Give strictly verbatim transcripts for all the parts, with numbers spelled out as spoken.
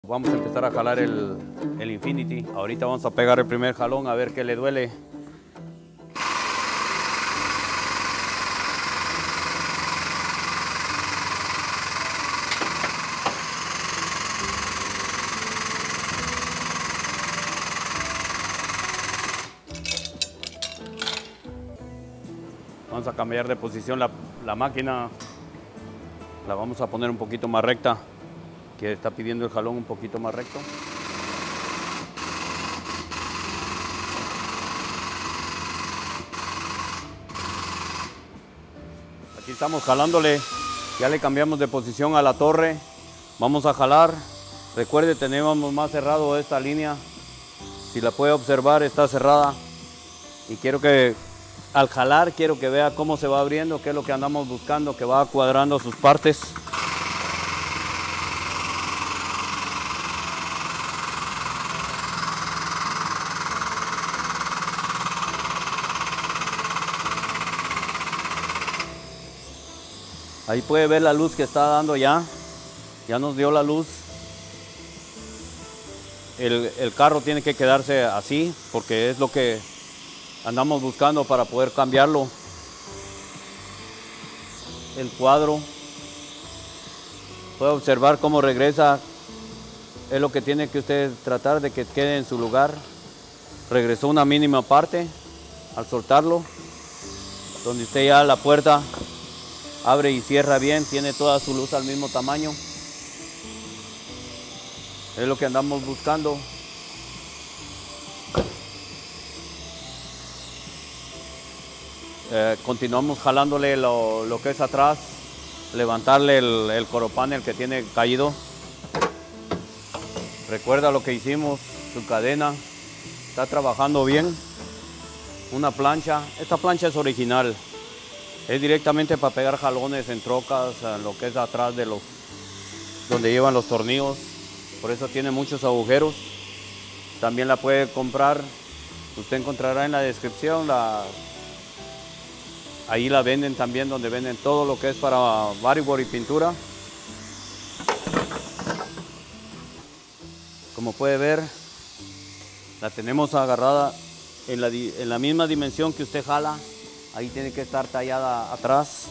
Vamos a empezar a jalar el, el Infinity. Ahorita vamos a pegar el primer jalón a ver qué le duele. Vamos a cambiar de posición la, la máquina. La vamos a poner un poquito más recta, que está pidiendo el jalón un poquito más recto. Aquí estamos jalándole, ya le cambiamos de posición a la torre. Vamos a jalar. Recuerde, tenemos más cerrado esta línea. Si la puede observar, está cerrada. Y quiero que al jalar, quiero que vea cómo se va abriendo, qué es lo que andamos buscando, que va cuadrando sus partes. Ahí puede ver la luz que está dando ya. Ya nos dio la luz. El, el carro tiene que quedarse así porque es lo que andamos buscando para poder cambiarlo. El cuadro. Puede observar cómo regresa. Es lo que tiene que usted tratar de que quede en su lugar. Regresó una mínima parte al soltarlo. Donde usted ya la puerta abre y cierra bien, tiene toda su luz al mismo tamaño. Es lo que andamos buscando. Eh, continuamos jalándole lo, lo que es atrás, levantarle el, el coropanel que tiene caído. Recuerda lo que hicimos, su cadena está trabajando bien. Una plancha, esta plancha es original. Es directamente para pegar jalones en trocas, en lo que es atrás de los, donde llevan los tornillos. Por eso tiene muchos agujeros. También la puede comprar. Usted encontrará en la descripción. La, ahí la venden también, donde venden todo lo que es para bodywork y pintura. Como puede ver, la tenemos agarrada en la, en la misma dimensión que usted jala. Ahí tiene que estar tallada atrás.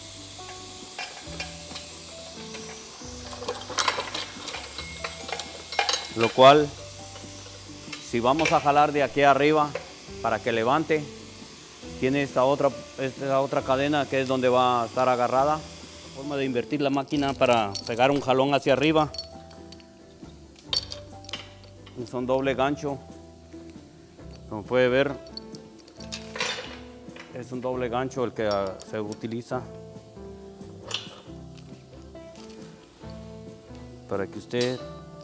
Lo cual, si vamos a jalar de aquí arriba para que levante, tiene esta otra, esta otra cadena que es donde va a estar agarrada. Forma de invertir la máquina para pegar un jalón hacia arriba. Es un doble gancho. Como puede ver, es un doble gancho el que se utiliza para que usted,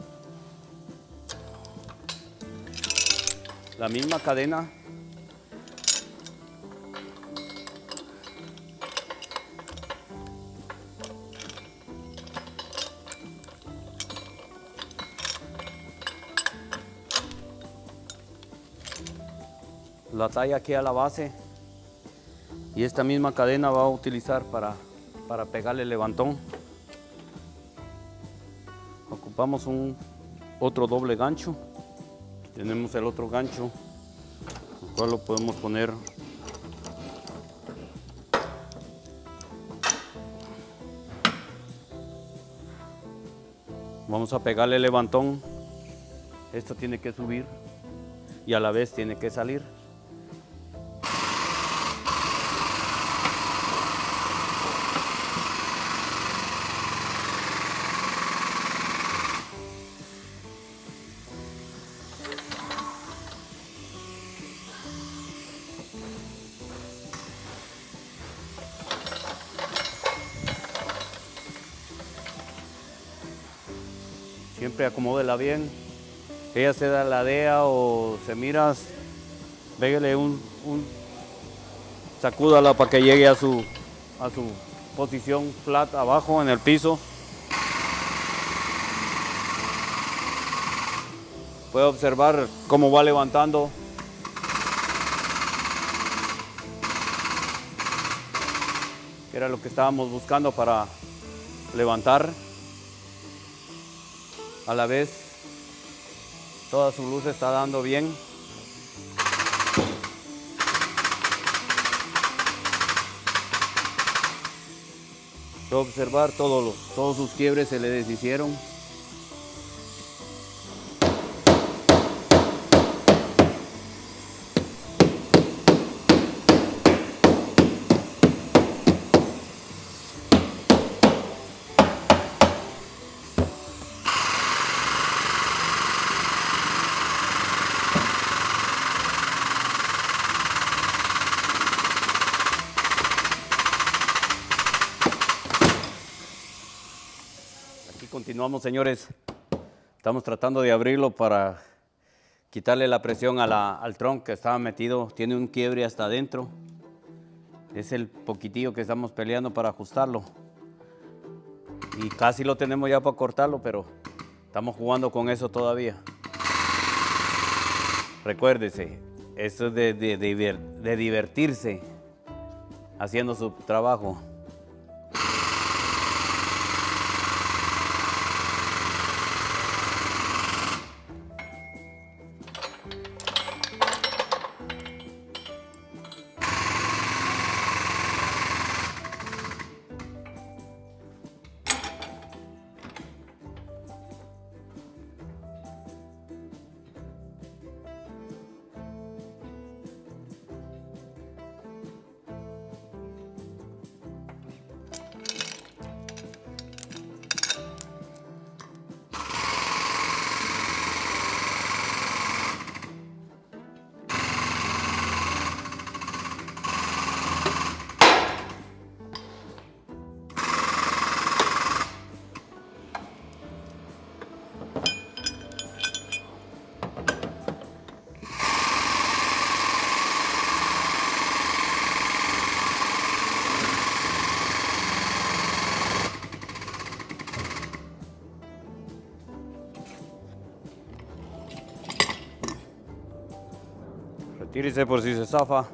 la misma cadena, la talla aquí a la base. Y esta misma cadena va a utilizar para, para pegarle el levantón. Ocupamos un otro doble gancho. Tenemos el otro gancho, el cual lo podemos poner. Vamos a pegarle el levantón. Esto tiene que subir y a la vez tiene que salir. Siempre acomódela bien. Ella se da la dea o se mira, pégale un, un sacúdala para que llegue a su, a su posición flat abajo en el piso. Puede observar cómo va levantando. Que era lo que estábamos buscando para levantar. A la vez, toda su luz está dando bien. Puede observar todos, los, todos sus quiebres se le deshicieron. Continuamos, señores. Estamos tratando de abrirlo para quitarle la presión a la, al tronco que estaba metido. Tiene un quiebre hasta adentro. Es el poquitillo que estamos peleando para ajustarlo. Y casi lo tenemos ya para cortarlo, pero estamos jugando con eso todavía. Recuérdese, esto es de, de, de, de divertirse haciendo su trabajo. Retírese por si se zafa.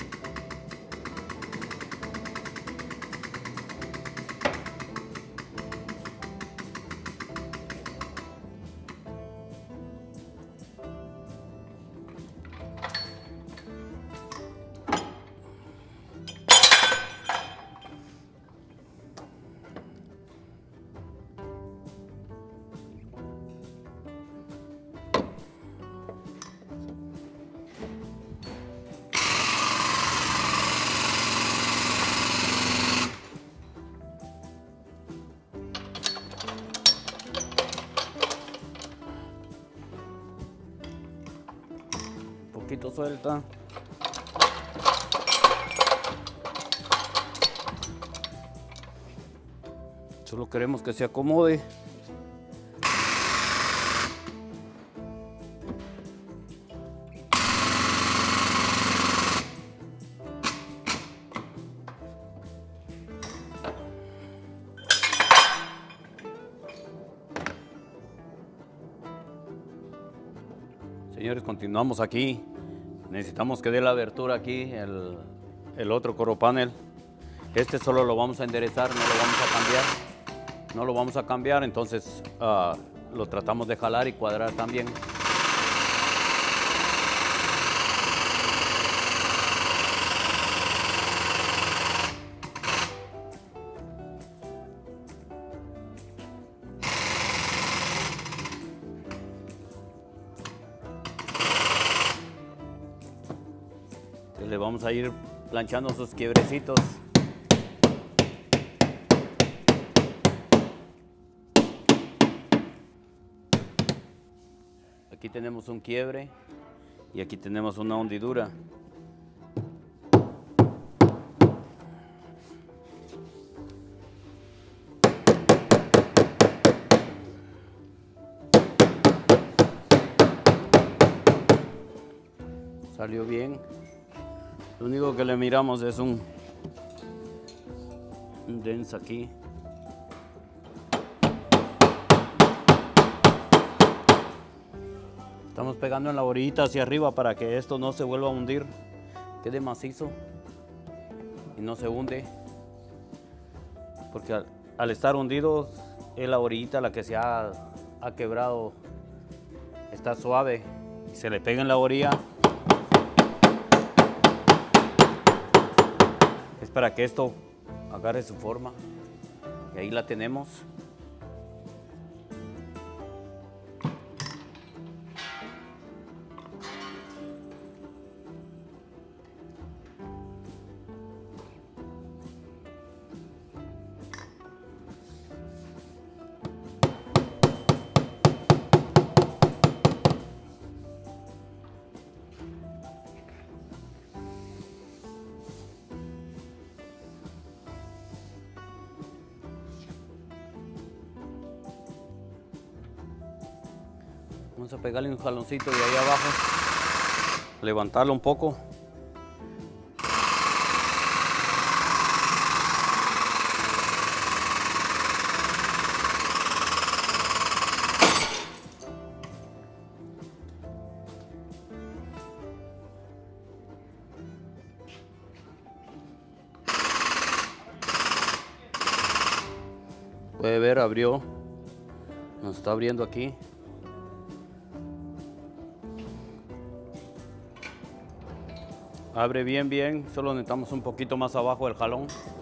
Poquito suelta. Solo queremos que se acomode. Señores, continuamos aquí. Necesitamos que dé la abertura aquí el, el otro coro panel. Este solo lo vamos a enderezar, no lo vamos a cambiar. No lo vamos a cambiar, entonces uh, lo tratamos de jalar y cuadrar también. Le vamos a ir planchando sus quiebrecitos. Aquí tenemos un quiebre y aquí tenemos una hundidura. Salió bien. Lo único que le miramos es un, un dents aquí. Estamos pegando en la orillita hacia arriba para que esto no se vuelva a hundir, quede macizo y no se hunde, porque al, al estar hundido es la orillita la que se ha ha quebrado, está suave y se le pega en la orilla, es para que esto agarre su forma. Y ahí la tenemos. Vamos a pegarle un jaloncito de ahí abajo, levantarlo un poco. Puede ver, abrió, nos está abriendo aquí. Abre bien, bien, solo necesitamos un poquito más abajo del jalón.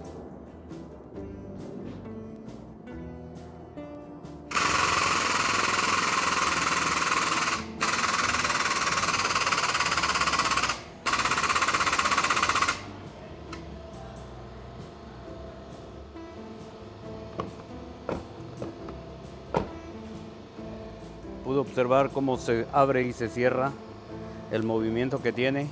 Pude observar cómo se abre y se cierra, el movimiento que tiene.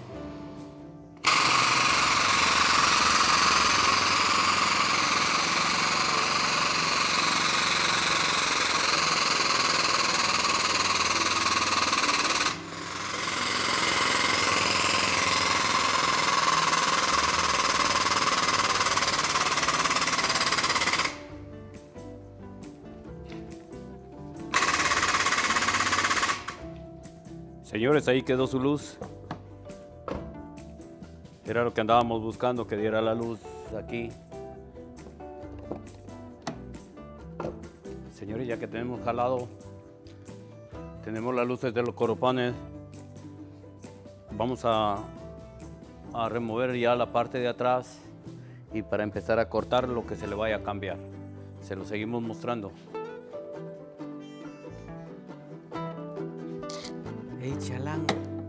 Señores, ahí quedó su luz. Era lo que andábamos buscando, que diera la luz aquí. Señores, ya que tenemos jalado, tenemos las luces de los coropanes, vamos a, a remover ya la parte de atrás y para empezar a cortar lo que se le vaya a cambiar. Se lo seguimos mostrando. ¡Ey, chalán!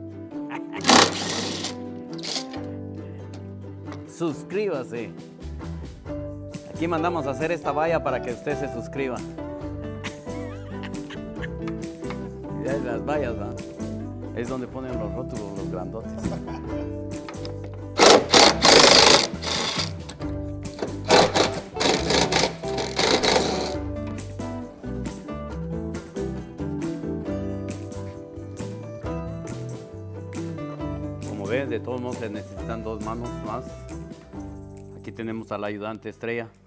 Suscríbase. Aquí mandamos a hacer esta valla para que usted se suscriba. Ya las vallas, ¿no? Es donde ponen los rótulos, los grandotes. De todos modos se necesitan dos manos más. Aquí tenemos al ayudante Estrella.